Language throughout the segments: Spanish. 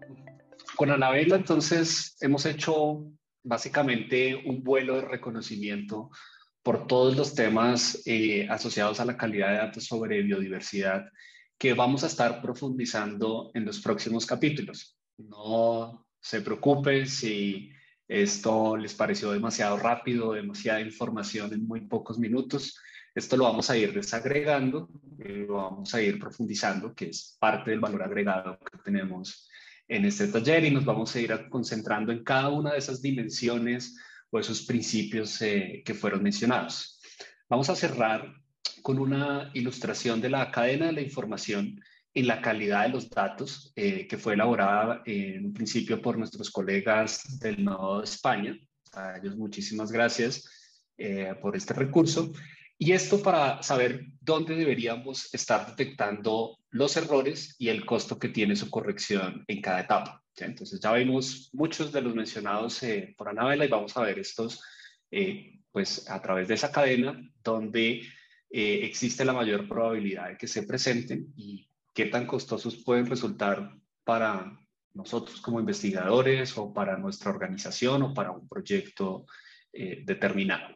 Con Anabela, entonces, hemos hecho básicamente un vuelo de reconocimiento por todos los temas asociados a la calidad de datos sobre biodiversidad que vamos a estar profundizando en los próximos capítulos. No se preocupen si esto les pareció demasiado rápido, demasiada información en muy pocos minutos. Esto lo vamos a ir desagregando, lo vamos a ir profundizando, que es parte del valor agregado que tenemos en este taller, y nos vamos a ir concentrando en cada una de esas dimensiones o esos principios que fueron mencionados. Vamos a cerrar con una ilustración de la cadena de la información en la calidad de los datos, que fue elaborada en un principio por nuestros colegas del Nodo de España. A ellos muchísimas gracias por este recurso. Y esto para saber dónde deberíamos estar detectando los errores y el costo que tiene su corrección en cada etapa. ¿Sí? Entonces ya vimos muchos de los mencionados por Anabela y vamos a ver estos pues a través de esa cadena donde existe la mayor probabilidad de que se presenten y qué tan costosos pueden resultar para nosotros como investigadores o para nuestra organización o para un proyecto determinado.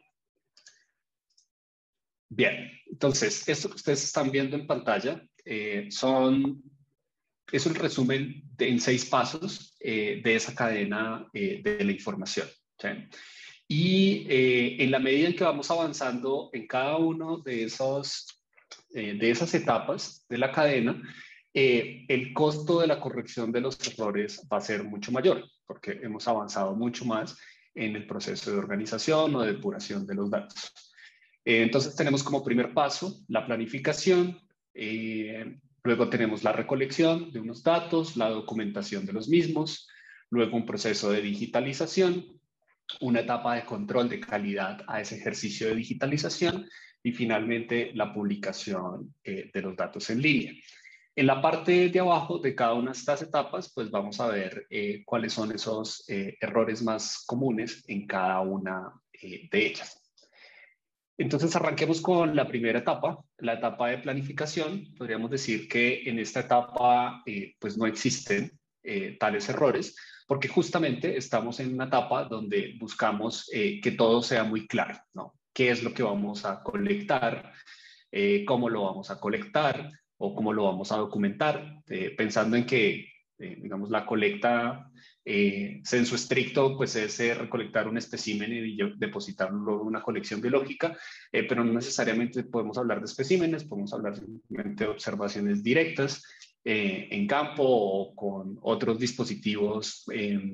Bien, entonces, esto que ustedes están viendo en pantalla es un resumen en 6 pasos de esa cadena de la información. ¿Sí? Y en la medida en que vamos avanzando en cada uno de esas etapas de la cadena, el costo de la corrección de los errores va a ser mucho mayor, porque hemos avanzado mucho más en el proceso de organización o de depuración de los datos. Entonces tenemos como primer paso la planificación, luego tenemos la recolección de unos datos, la documentación de los mismos, luego un proceso de digitalización, una etapa de control de calidad a ese ejercicio de digitalización y finalmente la publicación de los datos en línea. En la parte de abajo de cada una de estas etapas, pues vamos a ver cuáles son esos errores más comunes en cada una de ellas. Entonces arranquemos con la primera etapa, la etapa de planificación. Podríamos decir que en esta etapa pues no existen tales errores porque justamente estamos en una etapa donde buscamos que todo sea muy claro, ¿no? ¿Qué es lo que vamos a colectar? ¿Cómo lo vamos a colectar? ¿O cómo lo vamos a documentar? Pensando en que, digamos, la colecta sensu estricto, pues es recolectar un espécimen y depositarlo en una colección biológica, pero no necesariamente podemos hablar de especímenes, podemos hablar simplemente de observaciones directas en campo o con otros dispositivos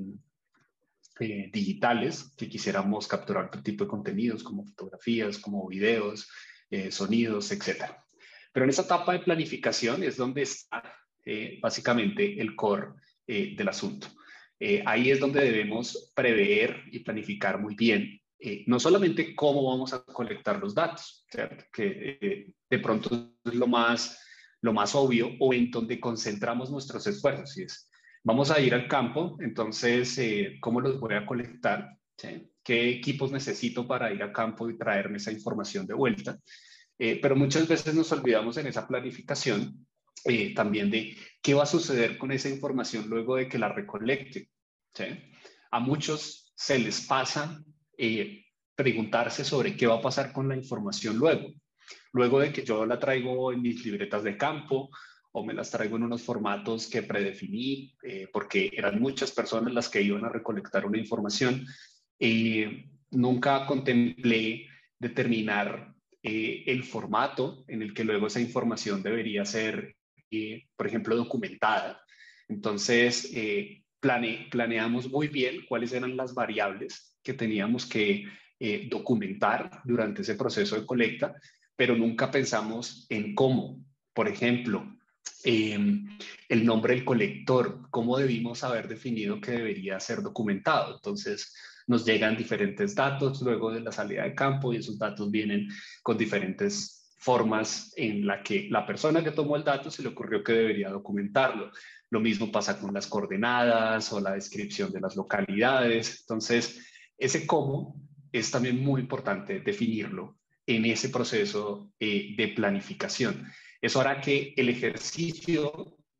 digitales que quisiéramos capturar otro tipo de contenidos como fotografías, como videos, sonidos, etc. Pero en esa etapa de planificación es donde está básicamente el core del asunto. Ahí es donde debemos prever y planificar muy bien, no solamente cómo vamos a colectar los datos, ¿cierto? Que de pronto es lo más obvio o en donde concentramos nuestros esfuerzos. Y es, vamos a ir al campo, entonces, ¿cómo los voy a colectar? ¿Sí? ¿Qué equipos necesito para ir a campo y traerme esa información de vuelta? Pero muchas veces nos olvidamos en esa planificación también de qué va a suceder con esa información luego de que la recolecte. ¿Sí? A muchos se les pasa preguntarse sobre qué va a pasar con la información luego de que yo la traigo en mis libretas de campo o me las traigo en unos formatos que predefiní, porque eran muchas personas las que iban a recolectar una información. Nunca contemplé determinar el formato en el que luego esa información debería ser, por ejemplo, documentada. Entonces, planeamos muy bien cuáles eran las variables que teníamos que documentar durante ese proceso de colecta, pero nunca pensamos en cómo. Por ejemplo, el nombre del colector, cómo debimos haber definido que debería ser documentado. Entonces, nos llegan diferentes datos luego de la salida de campo y esos datos vienen con diferentes formas en la que la persona que tomó el dato se le ocurrió que debería documentarlo. Lo mismo pasa con las coordenadas o la descripción de las localidades. Entonces, ese cómo es también muy importante definirlo en ese proceso de planificación. Eso hará que el ejercicio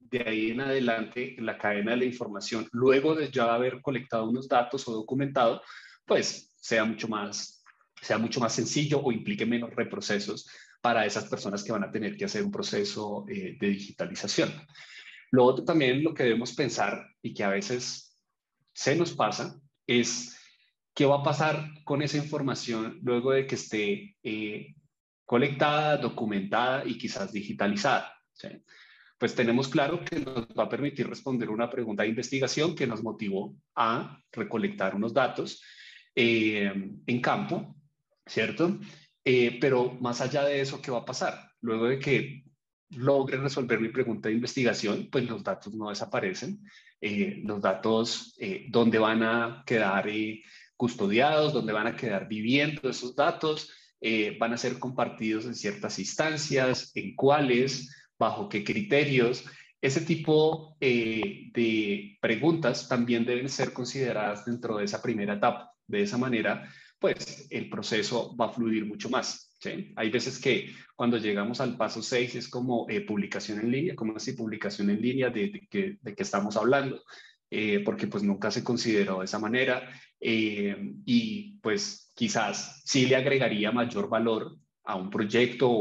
de ahí en adelante en la cadena de la información, luego de ya haber colectado unos datos o documentado, pues sea mucho más sencillo o implique menos reprocesos para esas personas que van a tener que hacer un proceso de digitalización. Lo otro también, lo que debemos pensar y que a veces se nos pasa, es qué va a pasar con esa información luego de que esté colectada, documentada y quizás digitalizada. ¿Sí? Pues tenemos claro que nos va a permitir responder una pregunta de investigación que nos motivó a recolectar unos datos en campo, ¿cierto? Pero más allá de eso, ¿qué va a pasar? Luego de que logre resolver mi pregunta de investigación, pues los datos no desaparecen. Los datos, ¿dónde van a quedar custodiados? ¿Dónde van a quedar viviendo esos datos? ¿Van a ser compartidos en ciertas instancias? ¿En cuáles? ¿Bajo qué criterios? Ese tipo de preguntas también deben ser consideradas dentro de esa primera etapa. De esa manera, pues el proceso va a fluir mucho más. ¿Sí? Hay veces que cuando llegamos al paso 6 es como publicación en línea, como así publicación en línea de qué estamos hablando, porque pues nunca se consideró de esa manera y pues quizás sí le agregaría mayor valor a un proyecto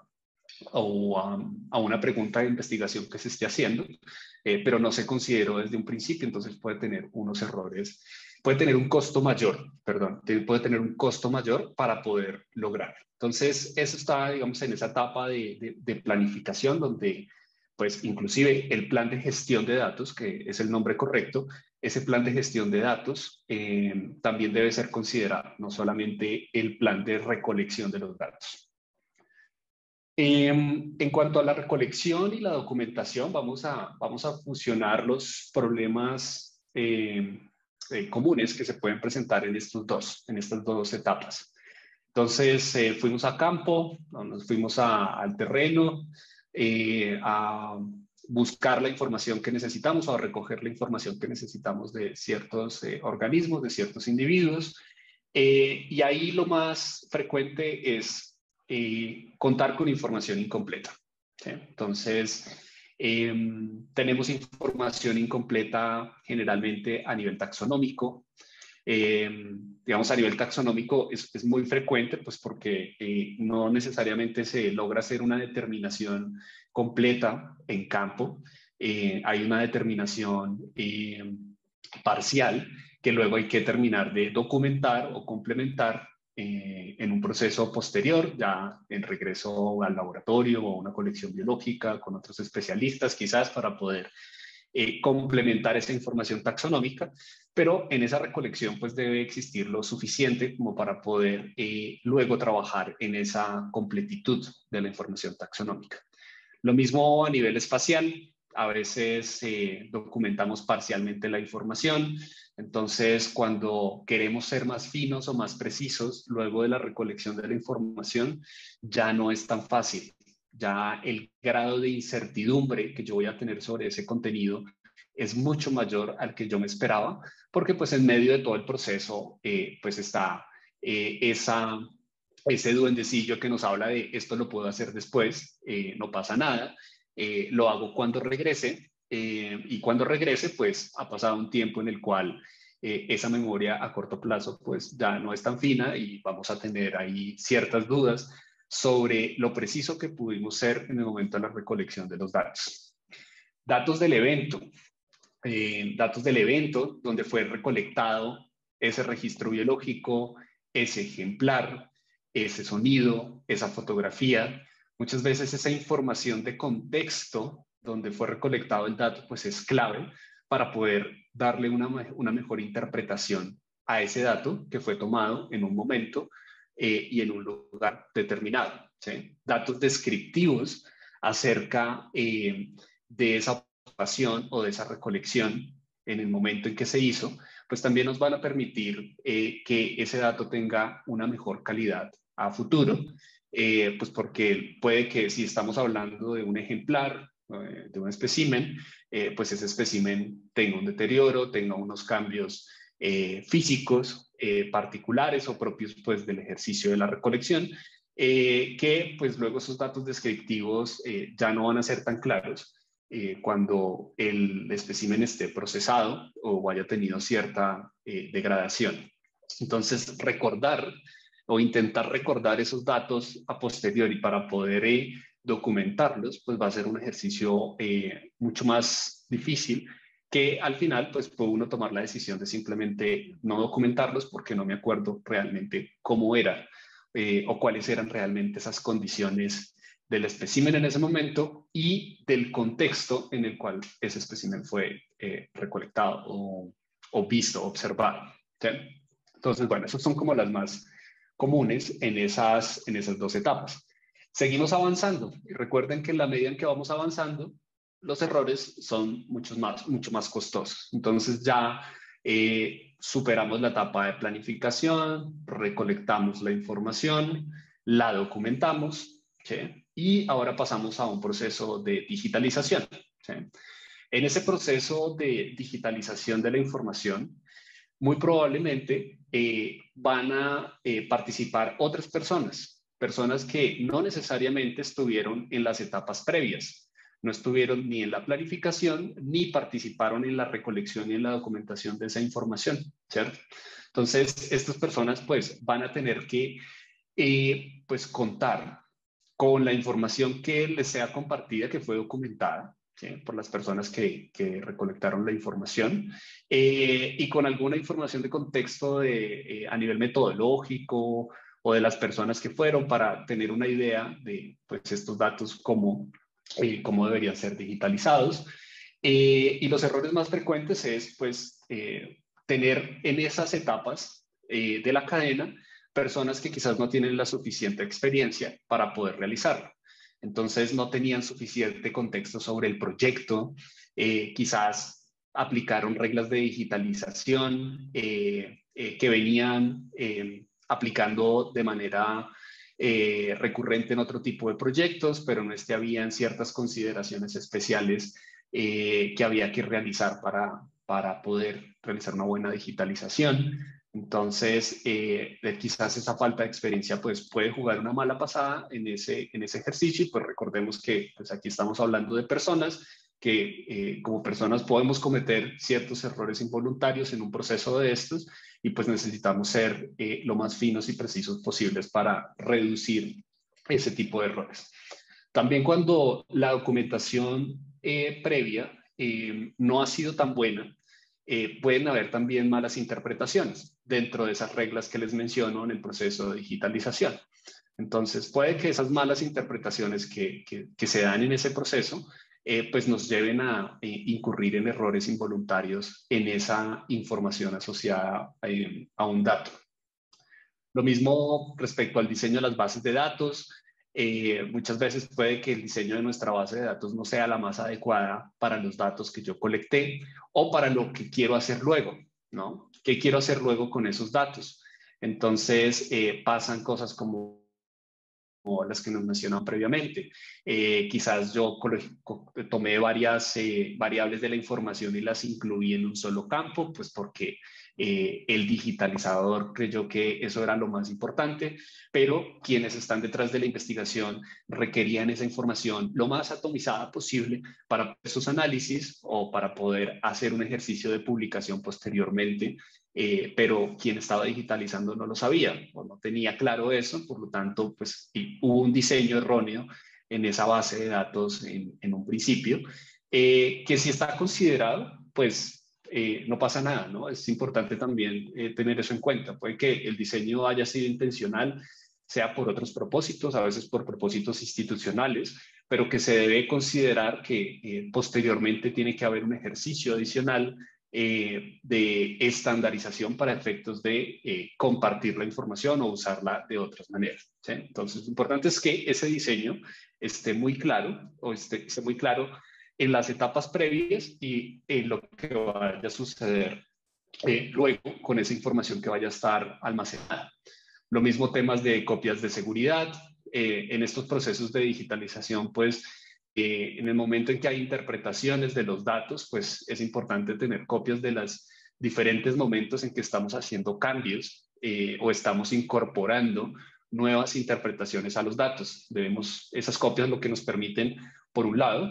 a una pregunta de investigación que se esté haciendo, pero no se consideró desde un principio, entonces puede tener unos errores, puede tener un costo mayor, perdón, puede tener un costo mayor para poder lograr. Entonces, eso está, digamos, en esa etapa de planificación donde, pues, inclusive el plan de gestión de datos, que es el nombre correcto, ese plan de gestión de datos también debe ser considerado, no solamente el plan de recolección de los datos. En cuanto a la recolección y la documentación, vamos a fusionar los problemas comunes que se pueden presentar en en estas dos etapas. Entonces, fuimos a campo, nos fuimos al terreno, a buscar la información que necesitamos o a recoger la información que necesitamos de ciertos organismos, de ciertos individuos. Y ahí lo más frecuente es contar con información incompleta. ¿Sí? Entonces, tenemos información incompleta generalmente a nivel taxonómico. Digamos, a nivel taxonómico es muy frecuente, pues porque no necesariamente se logra hacer una determinación completa en campo. Hay una determinación parcial que luego hay que terminar de documentar o complementar en un proceso posterior, ya en regreso al laboratorio o a una colección biológica con otros especialistas quizás para poder complementar esa información taxonómica, pero en esa recolección pues debe existir lo suficiente como para poder luego trabajar en esa completitud de la información taxonómica. Lo mismo a nivel espacial, a veces documentamos parcialmente la información, entonces cuando queremos ser más finos o más precisos luego de la recolección de la información, ya no es tan fácil. Ya el grado de incertidumbre que yo voy a tener sobre ese contenido es mucho mayor al que yo me esperaba, porque pues en medio de todo el proceso pues está ese duendecillo que nos habla de esto lo puedo hacer después, no pasa nada, lo hago cuando regrese y cuando regrese pues ha pasado un tiempo en el cual esa memoria a corto plazo pues ya no es tan fina y vamos a tener ahí ciertas dudas sobre lo preciso que pudimos ser en el momento de la recolección de los datos. Datos del evento donde fue recolectado ese registro biológico, ese ejemplar, ese sonido, esa fotografía. Muchas veces esa información de contexto donde fue recolectado el dato pues es clave para poder darle una mejor interpretación a ese dato que fue tomado en un momento y en un lugar determinado. ¿Sí? Datos descriptivos acerca de esa observación o de esa recolección en el momento en que se hizo, pues también nos van a permitir que ese dato tenga una mejor calidad a futuro, pues porque puede que si estamos hablando de un ejemplar, de un espécimen, pues ese espécimen tenga un deterioro, tenga unos cambios físicos particulares o propios pues del ejercicio de la recolección, que pues luego esos datos descriptivos ya no van a ser tan claros cuando el espécimen esté procesado o haya tenido cierta degradación. Entonces, recordar o intentar recordar esos datos a posteriori para poder documentarlos, pues va a ser un ejercicio mucho más difícil, que al final pues puede uno tomar la decisión de simplemente no documentarlos porque no me acuerdo realmente cómo era o cuáles eran realmente esas condiciones del espécimen en ese momento y del contexto en el cual ese espécimen fue recolectado o visto, observado. ¿Sí? Entonces, bueno, esas son como las más comunes en esas dos etapas. Seguimos avanzando y recuerden que en la medida en que vamos avanzando, los errores son mucho más costosos. Entonces ya superamos la etapa de planificación, recolectamos la información, la documentamos, ¿sí? Y ahora pasamos a un proceso de digitalización. ¿Sí? En ese proceso de digitalización de la información, muy probablemente van a participar otras personas que no necesariamente estuvieron en las etapas previas, no estuvieron ni en la planificación ni participaron en la recolección y en la documentación de esa información, ¿cierto? Entonces, estas personas pues van a tener que pues contar con la información que les sea compartida, que fue documentada, ¿sí? Por las personas que recolectaron la información y con alguna información de contexto a nivel metodológico o de las personas que fueron para tener una idea de pues, estos datos, cómo deberían ser digitalizados. Y los errores más frecuentes es pues, tener en esas etapas de la cadena personas que quizás no tienen la suficiente experiencia para poder realizarlo. Entonces no tenían suficiente contexto sobre el proyecto, quizás aplicaron reglas de digitalización que venían aplicando de manera recurrente en otro tipo de proyectos, pero no habían ciertas consideraciones especiales que había que realizar para poder realizar una buena digitalización. Entonces, quizás esa falta de experiencia pues, puede jugar una mala pasada en ese ejercicio y pues recordemos que pues, aquí estamos hablando de personas que como personas podemos cometer ciertos errores involuntarios en un proceso de estos y pues necesitamos ser lo más finos y precisos posibles para reducir ese tipo de errores. También cuando la documentación previa no ha sido tan buena, pueden haber también malas interpretaciones dentro de esas reglas que les menciono en el proceso de digitalización. Entonces, puede que esas malas interpretaciones que se dan en ese proceso pues nos lleven a incurrir en errores involuntarios en esa información asociada a un dato. Lo mismo respecto al diseño de las bases de datos. Muchas veces puede que el diseño de nuestra base de datos no sea la más adecuada para los datos que yo colecté o para lo que quiero hacer luego, ¿no? ¿Qué quiero hacer luego con esos datos? Entonces pasan cosas como las que nos mencionaban previamente. Quizás yo tomé varias variables de la información y las incluí en un solo campo, pues porque el digitalizador creyó que eso era lo más importante, pero quienes están detrás de la investigación requerían esa información lo más atomizada posible para esos análisis o para poder hacer un ejercicio de publicación posteriormente, pero quien estaba digitalizando no lo sabía o no tenía claro eso, por lo tanto, pues hubo un diseño erróneo en esa base de datos en un principio, que si está considerado, pues no pasa nada, ¿no? Es importante también tener eso en cuenta. Puede que el diseño haya sido intencional, sea por otros propósitos, a veces por propósitos institucionales, pero que se debe considerar que posteriormente tiene que haber un ejercicio adicional de estandarización para efectos de compartir la información o usarla de otras maneras. ¿Sí? Entonces, lo importante es que ese diseño esté muy claro o esté muy claro en las etapas previas y en lo que vaya a suceder luego con esa información que vaya a estar almacenada. Lo mismo temas de copias de seguridad. En estos procesos de digitalización, pues en el momento en que hay interpretaciones de los datos, pues es importante tener copias de los diferentes momentos en que estamos haciendo cambios o estamos incorporando nuevas interpretaciones a los datos. Esas copias lo que nos permiten, por un lado,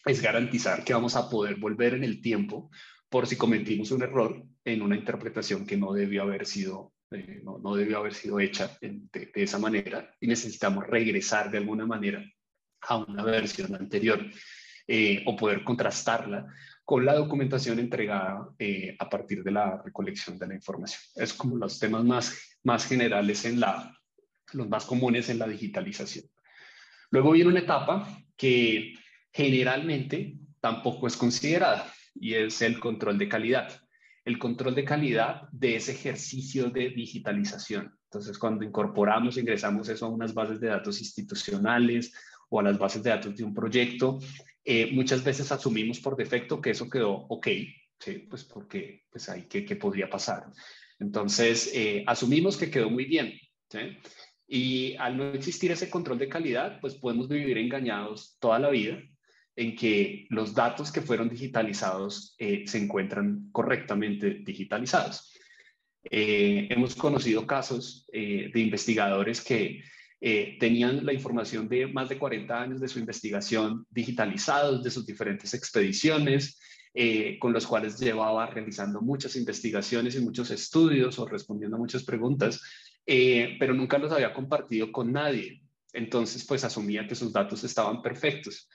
es garantizar que vamos a poder volver en el tiempo por si cometimos un error en una interpretación que no debió haber sido, no debió haber sido hecha de esa manera y necesitamos regresar de alguna manera a una versión anterior o poder contrastarla con la documentación entregada a partir de la recolección de la información. Es como los temas más generales los más comunes en la digitalización. Luego viene una etapa que generalmente tampoco es considerada y es el control de calidad. El control de calidad de ese ejercicio de digitalización. Entonces, cuando incorporamos, ingresamos eso a unas bases de datos institucionales o a las bases de datos de un proyecto, muchas veces asumimos por defecto que eso quedó ok, ¿sí? Pues porque pues ahí qué podría pasar. Entonces, asumimos que quedó muy bien, ¿sí? Y al no existir ese control de calidad, pues podemos vivir engañados toda la vida en que los datos que fueron digitalizados se encuentran correctamente digitalizados. Hemos conocido casos de investigadores que tenían la información de más de 40 años de su investigación digitalizados, de sus diferentes expediciones, con los cuales llevaba realizando muchas investigaciones y muchos estudios o respondiendo a muchas preguntas, pero nunca los había compartido con nadie. Entonces, pues asumía que sus datos estaban perfectos.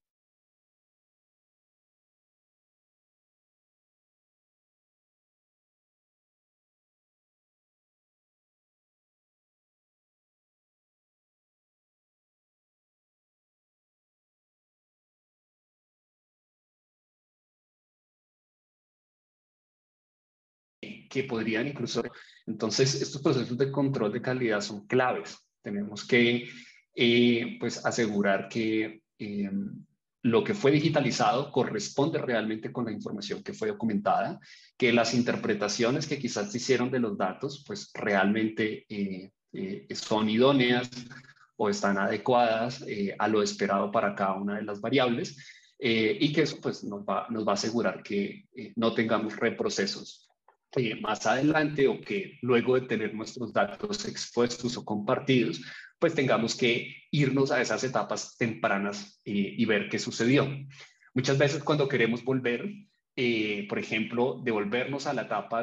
Que podrían incluso, entonces estos procesos de control de calidad son claves. Tenemos que pues asegurar que lo que fue digitalizado corresponde realmente con la información que fue documentada, que las interpretaciones que quizás se hicieron de los datos pues realmente son idóneas o están adecuadas a lo esperado para cada una de las variables y que eso pues nos va a asegurar que no tengamos reprocesos más adelante o que luego de tener nuestros datos expuestos o compartidos, pues tengamos que irnos a esas etapas tempranas y ver qué sucedió. Muchas veces cuando queremos volver, por ejemplo, devolvernos a la etapa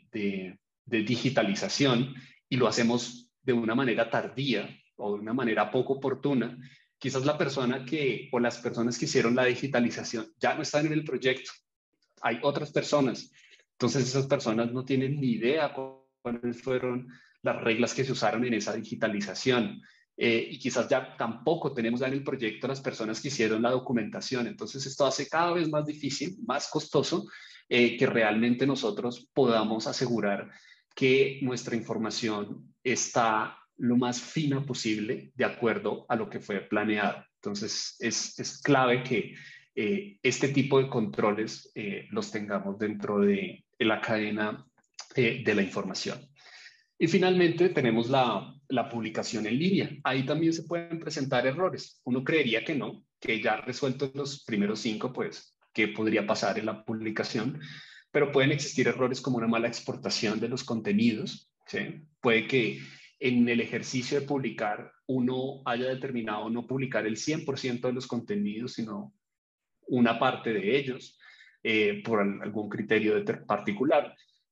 de digitalización y lo hacemos de una manera tardía o de una manera poco oportuna, quizás la persona que o las personas que hicieron la digitalización ya no están en el proyecto. Hay otras personas. Entonces esas personas no tienen ni idea cuáles fueron las reglas que se usaron en esa digitalización. Y quizás ya tampoco tenemos ya en el proyecto las personas que hicieron la documentación. Entonces esto hace cada vez más difícil, más costoso, que realmente nosotros podamos asegurar que nuestra información está lo más fina posible de acuerdo a lo que fue planeado. Entonces es clave que este tipo de controles los tengamos dentro de la cadena de la información. Y finalmente tenemos la publicación en línea. Ahí también se pueden presentar errores. Uno creería que no, que ya resueltos los primeros 5, pues, ¿qué podría pasar en la publicación? Pero pueden existir errores como una mala exportación de los contenidos, ¿sí? Puede que en el ejercicio de publicar uno haya determinado no publicar el 100% de los contenidos, sino una parte de ellos por algún criterio particular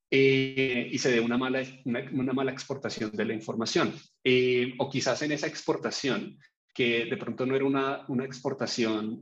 y se dé una mala exportación de la información. O quizás en esa exportación, que de pronto no era una exportación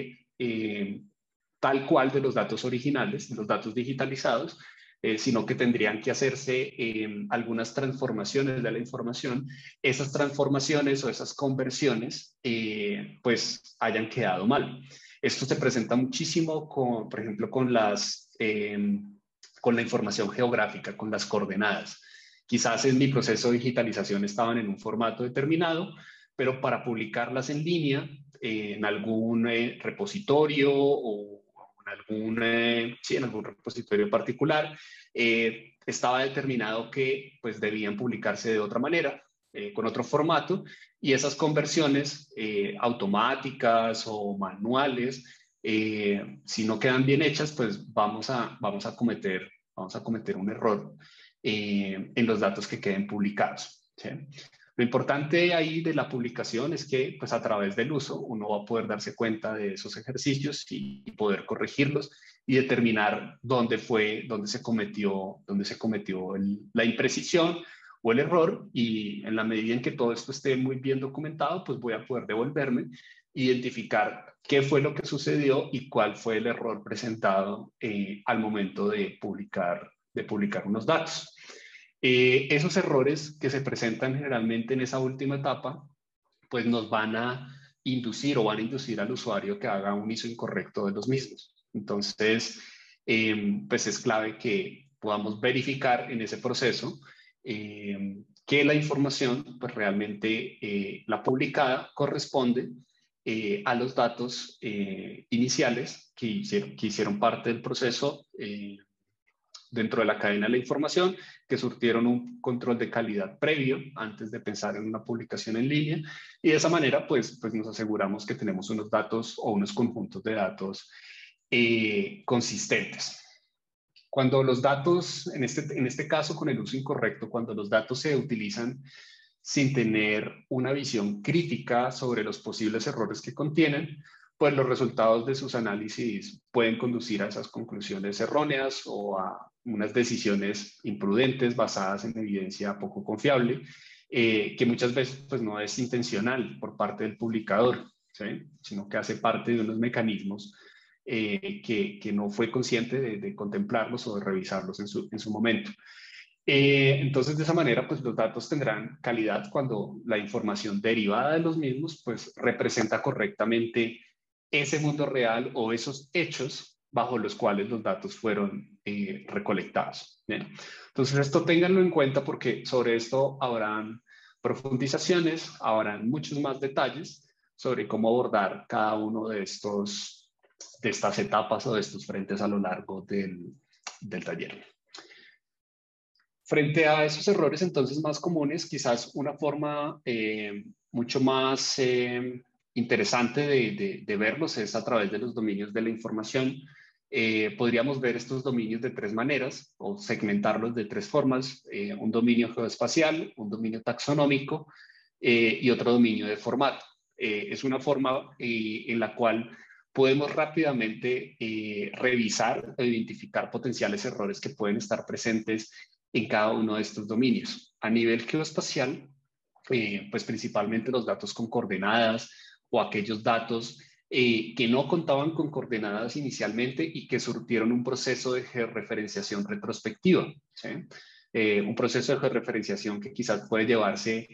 tal cual de los datos originales, de los datos digitalizados, sino que tendrían que hacerse algunas transformaciones de la información. Esas transformaciones o esas conversiones pues hayan quedado mal. Esto se presenta muchísimo, por ejemplo, con la información geográfica, con las coordenadas. Quizás en mi proceso de digitalización estaban en un formato determinado, pero para publicarlas en línea, en algún repositorio o en algún repositorio particular, estaba determinado que pues, debían publicarse de otra manera, con otro formato, y esas conversiones automáticas o manuales, si no quedan bien hechas, pues vamos a cometer un error en los datos que queden publicados. ¿Sí? Lo importante ahí de la publicación es que pues a través del uso uno va a poder darse cuenta de esos ejercicios y poder corregirlos y determinar dónde se cometió la imprecisión o el error, y en la medida en que todo esto esté muy bien documentado, pues voy a poder devolverme, identificar qué fue lo que sucedió y cuál fue el error presentado al momento de publicar unos datos. Esos errores que se presentan generalmente en esa última etapa, pues nos van a inducir o van a inducir al usuario que haga un uso incorrecto de los mismos. Entonces, pues es clave que podamos verificar en ese proceso que la información, pues realmente la publicada corresponde a los datos iniciales que hicieron parte del proceso dentro de la cadena de la información, que surtieron un control de calidad previo antes de pensar en una publicación en línea, y de esa manera pues nos aseguramos que tenemos unos datos o unos conjuntos de datos consistentes. Cuando los datos, en este caso con el uso incorrecto, cuando los datos se utilizan sin tener una visión crítica sobre los posibles errores que contienen, pues los resultados de sus análisis pueden conducir a esas conclusiones erróneas o a unas decisiones imprudentes basadas en evidencia poco confiable, que muchas veces pues no es intencional por parte del publicador, ¿sí? Sino que hace parte de unos mecanismos que no fue consciente de contemplarlos o de revisarlos en su momento. Entonces, de esa manera, pues los datos tendrán calidad cuando la información derivada de los mismos, pues representa correctamente ese mundo real o esos hechos bajo los cuales los datos fueron recolectados. ¿Bien? Entonces, esto ténganlo en cuenta porque sobre esto habrán profundizaciones, habrán muchos más detalles sobre cómo abordar cada uno de estas etapas o de estos frentes a lo largo del taller. Frente a esos errores entonces más comunes, quizás una forma mucho más interesante de verlos es a través de los dominios de la información. Podríamos ver estos dominios de tres maneras o segmentarlos de tres formas: un dominio geoespacial, un dominio taxonómico y otro dominio de formato. Es una forma en la cual podemos rápidamente revisar e identificar potenciales errores que pueden estar presentes en cada uno de estos dominios. A nivel geoespacial, pues principalmente los datos con coordenadas o aquellos datos que no contaban con coordenadas inicialmente y que surtieron un proceso de georreferenciación retrospectiva, ¿sí? Un proceso de georreferenciación que quizás puede llevarse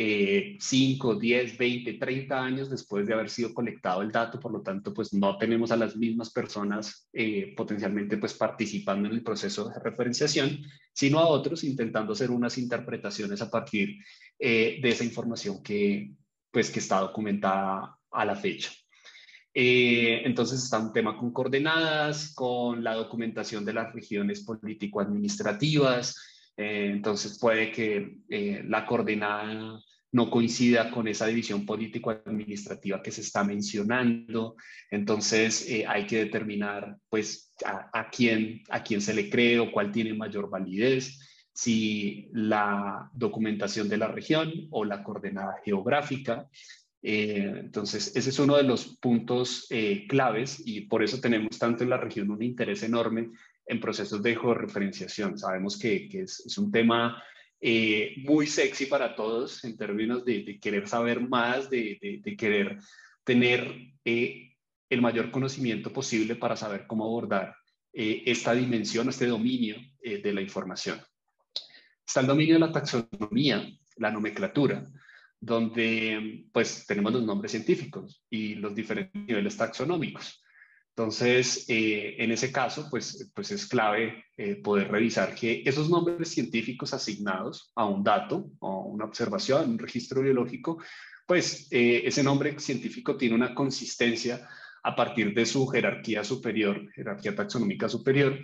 5, 10, 20, 30 años después de haber sido colectado el dato. Por lo tanto, pues no tenemos a las mismas personas potencialmente pues participando en el proceso de referenciación, sino a otros intentando hacer unas interpretaciones a partir de esa información que está documentada a la fecha. Entonces está un tema con coordenadas, con la documentación de las regiones político-administrativas. Entonces puede que la coordenada no coincida con esa división político-administrativa que se está mencionando. Entonces hay que determinar pues a quién se le cree o cuál tiene mayor validez, si la documentación de la región o la coordenada geográfica. Entonces, ese es uno de los puntos claves, y por eso tenemos tanto en la región un interés enorme en procesos de georreferenciación. Sabemos que es un tema muy sexy para todos en términos de querer saber más, de querer tener el mayor conocimiento posible para saber cómo abordar esta dimensión, este dominio de la información. Está el dominio de la taxonomía, la nomenclatura, donde pues tenemos los nombres científicos y los diferentes niveles taxonómicos. Entonces, en ese caso, pues es clave poder revisar que esos nombres científicos asignados a un dato o una observación, un registro biológico, pues ese nombre científico tiene una consistencia a partir de su jerarquía superior, jerarquía taxonómica superior,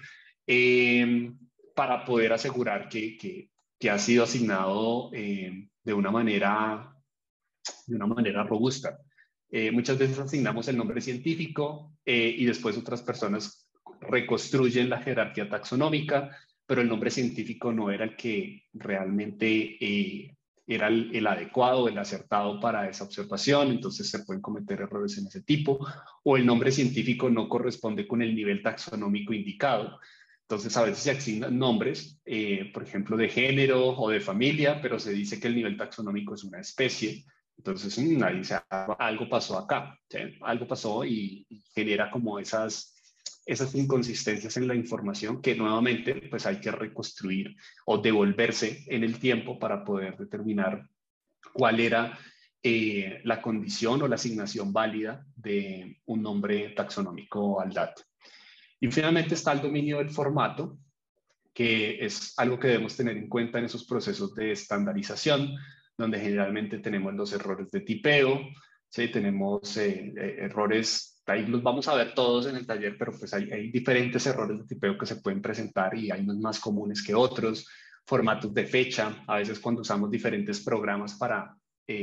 para poder asegurar que ha sido asignado de una manera robusta. Muchas veces asignamos el nombre científico y después otras personas reconstruyen la jerarquía taxonómica, pero el nombre científico no era el que realmente era el adecuado, el acertado para esa observación, entonces se pueden cometer errores en ese tipo, o el nombre científico no corresponde con el nivel taxonómico indicado. Entonces, a veces se asignan nombres, por ejemplo, de género o de familia, pero se dice que el nivel taxonómico es una especie. Entonces, ahí algo pasó acá, ¿sí? Algo pasó y genera como esas inconsistencias en la información que nuevamente pues hay que reconstruir o devolverse en el tiempo para poder determinar cuál era la condición o la asignación válida de un nombre taxonómico al dato. Y finalmente está el dominio del formato, que es algo que debemos tener en cuenta en esos procesos de estandarización, donde generalmente tenemos los errores de tipeo, ¿sí? Tenemos errores, ahí los vamos a ver todos en el taller, pero pues hay diferentes errores de tipeo que se pueden presentar y hay unos más comunes que otros, formatos de fecha, a veces cuando usamos diferentes programas para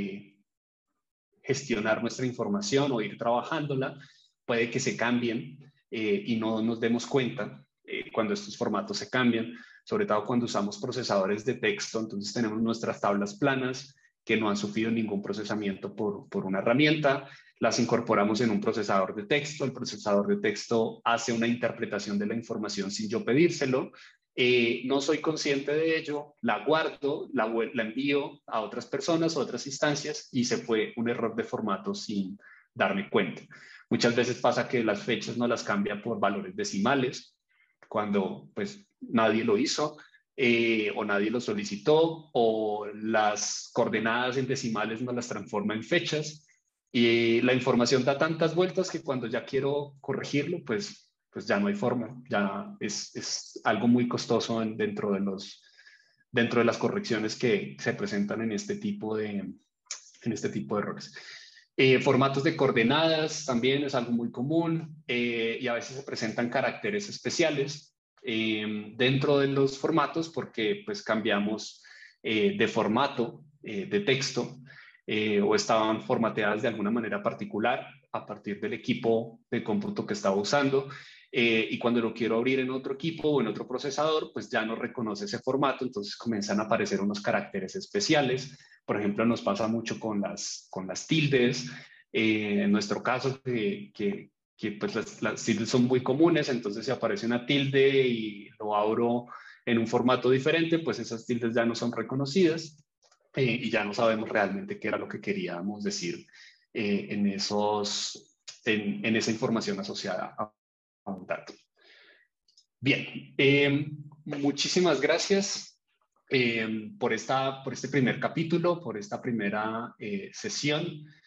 gestionar nuestra información o ir trabajándola, puede que se cambien y no nos demos cuenta cuando estos formatos se cambian, sobre todo cuando usamos procesadores de texto, entonces tenemos nuestras tablas planas que no han sufrido ningún procesamiento por una herramienta, las incorporamos en un procesador de texto, el procesador de texto hace una interpretación de la información sin yo pedírselo, no soy consciente de ello, la guardo, la envío a otras personas, a otras instancias y se fue un error de formato sin darme cuenta. Muchas veces pasa que las fechas no las cambia por valores decimales cuando pues nadie lo hizo o nadie lo solicitó o las coordenadas en decimales no las transforma en fechas y la información da tantas vueltas que cuando ya quiero corregirlo pues ya no hay forma, ya es algo muy costoso dentro de las correcciones que se presentan en este tipo de errores. Formatos de coordenadas también es algo muy común y a veces se presentan caracteres especiales dentro de los formatos porque pues cambiamos de formato de texto o estaban formateadas de alguna manera particular a partir del equipo de cómputo que estaba usando y cuando lo quiero abrir en otro equipo o en otro procesador, pues ya no reconoce ese formato, entonces comienzan a aparecer unos caracteres especiales. Por ejemplo, nos pasa mucho con las tildes. En nuestro caso, que pues las tildes son muy comunes, entonces si aparece una tilde y lo abro en un formato diferente, pues esas tildes ya no son reconocidas y ya no sabemos realmente qué era lo que queríamos decir en esa información asociada a un dato. Bien, muchísimas gracias por este primer capítulo, por esta primera sesión.